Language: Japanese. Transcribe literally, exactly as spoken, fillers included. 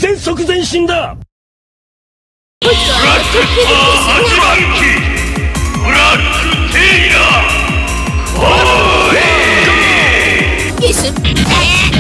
戦即前進だ。 ブラックパワーはちばん機ブラックテイラー来い。 イエス。